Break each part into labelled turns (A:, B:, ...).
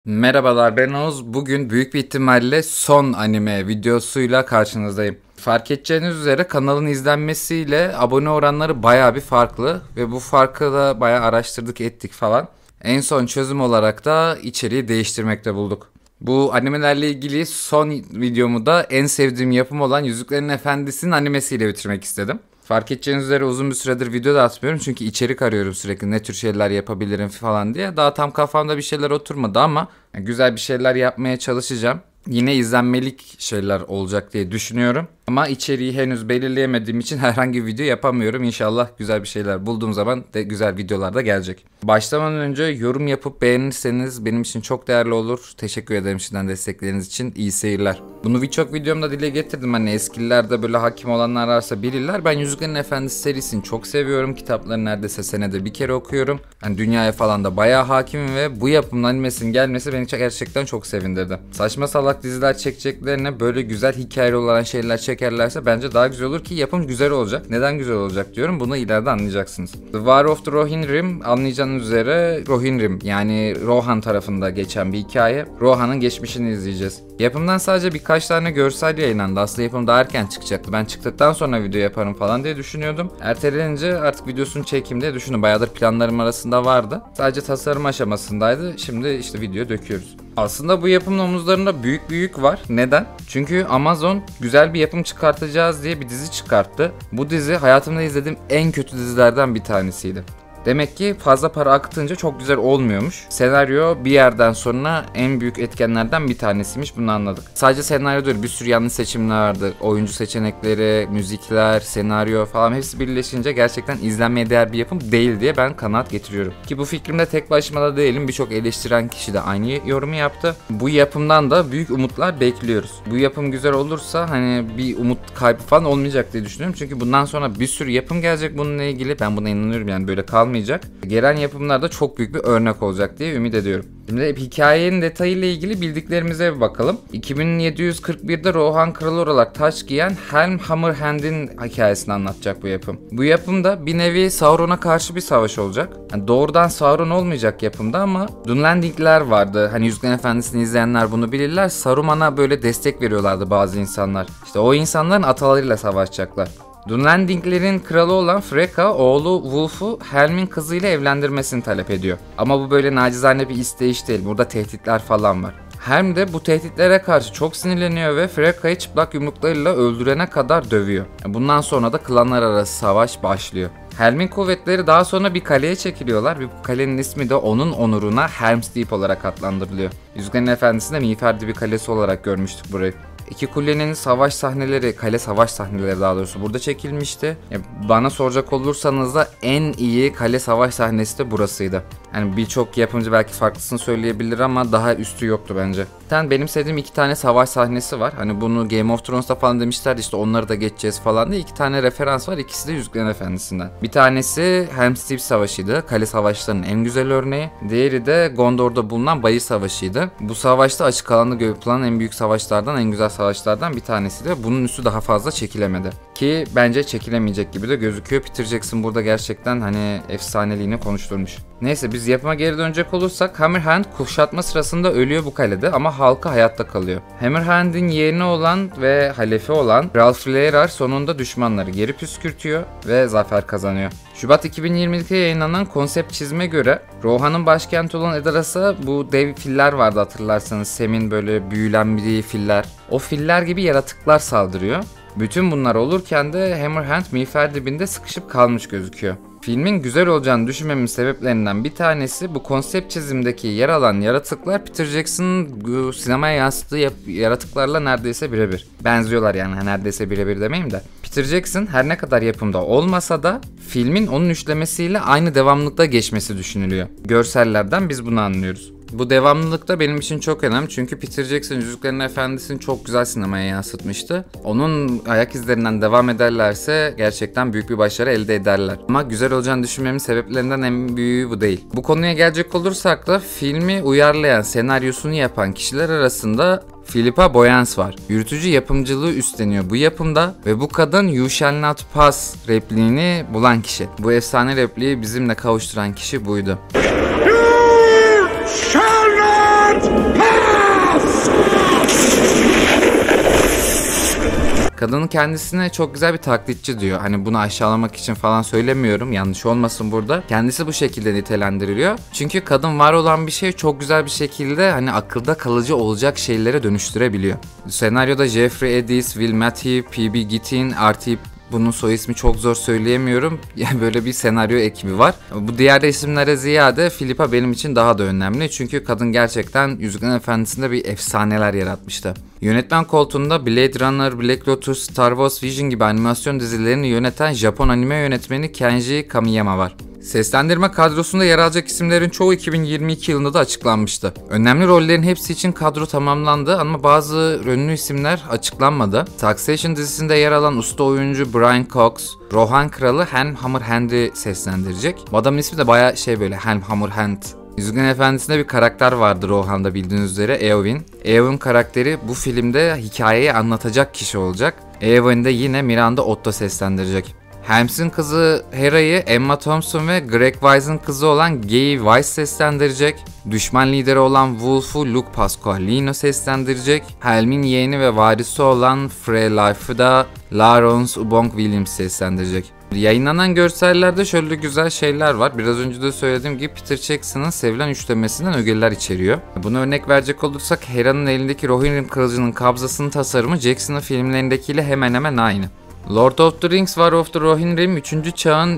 A: Merhabalar, ben Oğuz. Bugün büyük bir ihtimalle son anime videosuyla karşınızdayım. Fark edeceğiniz üzere kanalın izlenmesiyle abone oranları baya bir farklı ve bu farkı da baya araştırdık ettik falan. En son çözüm olarak da içeriği değiştirmekte bulduk. Bu animelerle ilgili son videomu da en sevdiğim yapım olan Yüzüklerin Efendisi'nin animesiyle bitirmek istedim. Fark edeceğiniz üzere uzun bir süredir video da atmıyorum çünkü içerik arıyorum sürekli ne tür şeyler yapabilirim falan diye. Daha tam kafamda bir şeyler oturmadı ama güzel bir şeyler yapmaya çalışacağım. Yine izlenmelik şeyler olacak diye düşünüyorum. Ama içeriği henüz belirleyemediğim için herhangi bir video yapamıyorum. İnşallah güzel bir şeyler bulduğum zaman de güzel videolar da gelecek. Başlamadan önce yorum yapıp beğenirseniz benim için çok değerli olur. Teşekkür ederim şimdiden destekleriniz için. İyi seyirler. Bunu birçok videomda dile getirdim. Hani eskilerde böyle hakim olanlar varsa bilirler. Ben Yüzüklerin Efendisi serisini çok seviyorum. Kitapları neredeyse senede bir kere okuyorum. Yani dünyaya falan da bayağı hakimim ve bu yapımın animesinin gelmesi beni gerçekten çok sevindirdi. Saçma salak diziler çekeceklerine böyle güzel hikayeli olan şeyler çekerlerse bence daha güzel olur ki yapım güzel olacak. Neden güzel olacak diyorum. Bunu ileride anlayacaksınız. The War of the Rohirrim, anlayacağınız üzere Rohirrim yani Rohan tarafında geçen bir hikaye. Rohan'ın geçmişini izleyeceğiz. Yapımdan sadece birkaç tane görsel yayınlandı. Aslında yapım daha erken çıkacaktı. Ben çıktıktan sonra video yaparım falan diye düşünüyordum. Ertelenince artık videosunu çekeyim diye düşündüm. Bayağıdır planlarım arasında vardı. Sadece tasarım aşamasındaydı. Şimdi işte video döküyoruz. Aslında bu yapımın omuzlarında büyük bir yük var. Neden? Çünkü Amazon güzel bir yapım çıkartacağız diye bir dizi çıkarttı. Bu dizi hayatımda izlediğim en kötü dizilerden bir tanesiydi. Demek ki fazla para akıtınca çok güzel olmuyormuş. Senaryo bir yerden sonra en büyük etkenlerden bir tanesiymiş, bunu anladık. Sadece senaryo değil, bir sürü yanlış seçimler vardı. Oyuncu seçenekleri, müzikler, senaryo falan hepsi birleşince gerçekten izlenmeye değer bir yapım değil diye ben kanaat getiriyorum. Ki bu fikrimde tek başıma da değilim. Birçok eleştiren kişi de aynı yorumu yaptı. Bu yapımdan da büyük umutlar bekliyoruz. Bu yapım güzel olursa hani bir umut kaybı falan olmayacak diye düşünüyorum. Çünkü bundan sonra bir sürü yapım gelecek bununla ilgili. Ben buna inanıyorum, yani böyle kalmayacak. Gelen yapımlarda çok büyük bir örnek olacak diye ümit ediyorum. Şimdi hikayenin detayıyla ilgili bildiklerimize bir bakalım. 2741'de Rohan kralı olarak taç giyen Helm Hammerhand'in hikayesini anlatacak bu yapım. Bu yapımda bir nevi Sauron'a karşı bir savaş olacak. Yani doğrudan Sauron olmayacak yapımda ama Dunlandingler vardı. Hani Yüzüklerin Efendisi'ni izleyenler bunu bilirler. Saruman'a böyle destek veriyorlardı bazı insanlar. İşte o insanların atalarıyla savaşacaklar. Dunlandinglerin kralı olan Freka, oğlu Wulf'u Helm'in kızıyla evlendirmesini talep ediyor. Ama bu böyle nacizane bir isteyiş değil. Burada tehditler falan var. Helm de bu tehditlere karşı çok sinirleniyor ve Freka'yı çıplak yumruklarıyla öldürene kadar dövüyor. Bundan sonra da klanlar arası savaş başlıyor. Helm'in kuvvetleri daha sonra bir kaleye çekiliyorlar ve bu kalenin ismi de onun onuruna Helm's Deep olarak adlandırılıyor. Yüzüklerin Efendisi'nde miğfer bir kalesi olarak görmüştük burayı. İki kulenin savaş sahneleri, kale savaş sahneleri daha doğrusu burada çekilmişti. Bana soracak olursanız da en iyi kale savaş sahnesi de burasıydı. Yani birçok yapımcı belki farklısını söyleyebilir ama daha üstü yoktu bence. Benim sevdiğim iki tane savaş sahnesi var. Hani bunu Game of Thrones'ta falan demişlerdi, işte onları da geçeceğiz falan diye. İki tane referans var. İkisi de Yüzüklerin Efendisi'nden. Bir tanesi Helm's Deep Savaşı'ydı. Kale savaşlarının en güzel örneği. Diğeri de Gondor'da bulunan Bayır Savaşı'ydı. Bu savaşta açık alanda yapılan en büyük savaşlardan, en güzel savaşlardan bir tanesi de. Bunun üstü daha fazla çekilemedi. Ki bence çekilemeyecek gibi de gözüküyor. Peter Jackson burada gerçekten hani efsaneliğini konuşturmuş. Neyse, biz yapıma geri dönecek olursak Hammerhand kuşatma sırasında ölüyor bu kalede ama halkı hayatta kalıyor. Hammerhand'in yeğeni olan ve halefi olan Ralph Lairar sonunda düşmanları geri püskürtüyor ve zafer kazanıyor. Şubat 2022'de yayınlanan konsept çizime göre Rohan'ın başkenti olan Ediras'a bu dev filler vardı, hatırlarsanız. Sem'in böyle büyülendiği filler. O filler gibi yaratıklar saldırıyor. Bütün bunlar olurken de Hammerhand miğfer dibinde sıkışıp kalmış gözüküyor. Filmin güzel olacağını düşünmemin sebeplerinden bir tanesi bu konsept çizimdeki yer alan yaratıklar Peter Jackson'ın sinemaya yansıttığı yaratıklarla neredeyse birebir. Benziyorlar yani, neredeyse birebir demeyeyim de. Peter Jackson her ne kadar yapımda olmasa da filmin onun üçlemesiyle aynı devamlılıkta geçmesi düşünülüyor. Görsellerden biz bunu anlıyoruz. Bu devamlılık da benim için çok önemli çünkü Peter Jackson Yüzüklerin Efendisi'ni çok güzel sinemaya yansıtmıştı. Onun ayak izlerinden devam ederlerse gerçekten büyük bir başarı elde ederler. Ama güzel olacağını düşünmemin sebeplerinden en büyüğü bu değil. Bu konuya gelecek olursak da filmi uyarlayan, senaryosunu yapan kişiler arasında Philippa Boyens var. Yürütücü yapımcılığı üstleniyor bu yapımda ve bu kadın "You shall not pass" repliğini bulan kişi. Bu efsane repliği bizimle kavuşturan kişi buydu.
B: Shall not
A: Kadının kendisine çok güzel bir taklitçi diyor. Hani bunu aşağılamak için falan söylemiyorum. Yanlış olmasın burada. Kendisi bu şekilde nitelendiriliyor. Çünkü kadın var olan bir şeyi çok güzel bir şekilde hani akılda kalıcı olacak şeylere dönüştürebiliyor. Senaryoda Jeffrey Eddis, Will Matthew, P.B. Gittin, R.T. Bunun soy ismi çok zor söyleyemiyorum. Yani böyle bir senaryo ekibi var. Bu diğer isimlere ziyade Philippa benim için daha da önemli. Çünkü kadın gerçekten Yüzüklerin Efendisi'nde bir efsaneler yaratmıştı. Yönetmen koltuğunda Blade Runner, Black Lotus, Star Wars Vision gibi animasyon dizilerini yöneten Japon anime yönetmeni Kenji Kamiyama var. Seslendirme kadrosunda yer alacak isimlerin çoğu 2022 yılında da açıklanmıştı. Önemli rollerin hepsi için kadro tamamlandı ama bazı ünlü isimler açıklanmadı. Succession dizisinde yer alan usta oyuncu Brian Cox, Rohan Kralı Helm Hammerhand'i seslendirecek. Bu adamın ismi de bayağı böyle Helm Hammerhand. Yüzüklerin Efendisi'nde bir karakter vardır Rohan'da bildiğiniz üzere, Eowyn. Eowyn karakteri bu filmde hikayeyi anlatacak kişi olacak. Eowyn'de yine Miranda Otto seslendirecek. Helms'in kızı Hera'yı Emma Thompson ve Greg Weiss'in kızı olan Gaye Weiss seslendirecek. Düşman lideri olan Wolf'u Luke Pasqualino seslendirecek. Helm'in yeğeni ve varisi olan Freylife'ı da Lawrence Ubong Williams seslendirecek. Yayınlanan görsellerde şöyle güzel şeyler var. Biraz önce de söylediğim gibi Peter Jackson'ın sevilen üçlemesinden ögeler içeriyor. Buna örnek verecek olursak Hera'nın elindeki Rohirrim kılıcının kabzasının tasarımı Jackson'ın filmlerindekiyle hemen hemen aynı. Lord of the Rings War of the Rohirrim 3. çağın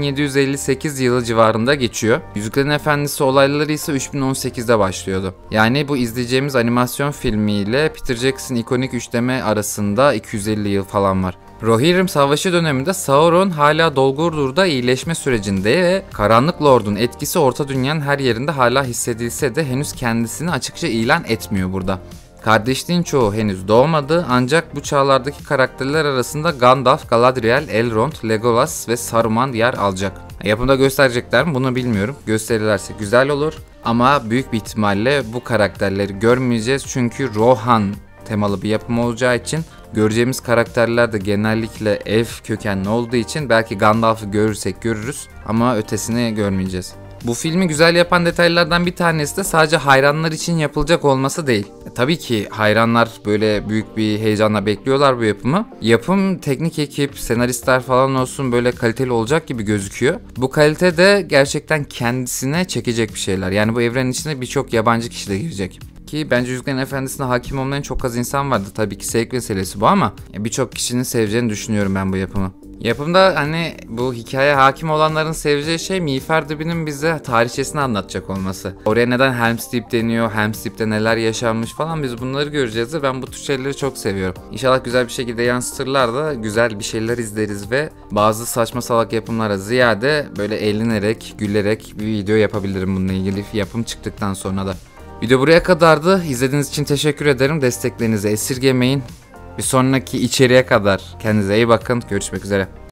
A: 2758 yılı civarında geçiyor. Yüzüklerin Efendisi olayları ise 3018'de başlıyordu. Yani bu izleyeceğimiz animasyon filmiyle Peter Jackson ikonik üçleme arasında 250 yıl falan var. Rohirrim Savaşı döneminde Sauron hala Dol Guldur iyileşme sürecinde ve Karanlık Lord'un etkisi Orta Dünya'nın her yerinde hala hissedilse de henüz kendisini açıkça ilan etmiyor burada. Kardeşliğin çoğu henüz doğmadı ancak bu çağlardaki karakterler arasında Gandalf, Galadriel, Elrond, Legolas ve Saruman yer alacak. Yapımda gösterecekler mi bunu bilmiyorum. Gösterirlerse güzel olur ama büyük bir ihtimalle bu karakterleri görmeyeceğiz çünkü Rohan temalı bir yapım olacağı için göreceğimiz karakterler de genellikle elf kökenli olduğu için belki Gandalf'ı görürsek görürüz ama ötesini görmeyeceğiz. Bu filmi güzel yapan detaylardan bir tanesi de sadece hayranlar için yapılacak olması değil. Tabii ki hayranlar böyle büyük bir heyecanla bekliyorlar bu yapımı. Yapım, teknik ekip, senaristler falan olsun böyle kaliteli olacak gibi gözüküyor. Bu kalite de gerçekten kendisine çekecek bir şeyler. Yani bu evrenin içine birçok yabancı kişi de girecek. Ki bence Yüzüklerin Efendisi'ne hakim olmayan çok az insan vardı. Tabii ki zevk meselesi bu ama birçok kişinin seveceğini düşünüyorum ben bu yapımı. Yapımda hani bu hikaye hakim olanların seveceği şey Miğfer Dibi'nin bize tarihçesini anlatacak olması. Oraya neden Helm's Deep deniyor, Helm's Deep'te neler yaşanmış falan biz bunları göreceğiz ve ben bu tür şeyleri çok seviyorum. İnşallah güzel bir şekilde yansıtırlar da güzel bir şeyler izleriz ve bazı saçma salak yapımlara ziyade böyle eğlenerek, gülerek bir video yapabilirim bununla ilgili yapım çıktıktan sonra da. Video buraya kadardı. İzlediğiniz için teşekkür ederim. Desteklerinizi esirgemeyin. Bir sonraki içeriğe kadar kendinize iyi bakın. Görüşmek üzere.